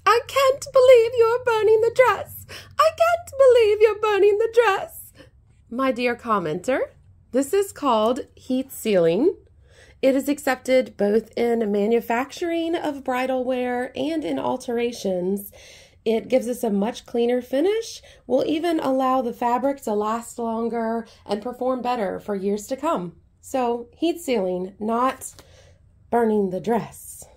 I can't believe you're burning the dress. I can't believe you're burning the dress. My dear commenter, this is called heat sealing. It is accepted both in manufacturing of bridal wear and in alterations. It gives us a much cleaner finish, will even allow the fabric to last longer and perform better for years to come. So heat sealing, not burning the dress.